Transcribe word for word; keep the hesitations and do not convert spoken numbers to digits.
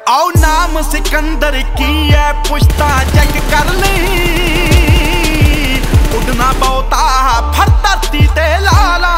आओ नाम सिकंदर की है पुश्ता चेक कर ली। उड़ना बहुता फर धरती ते लाला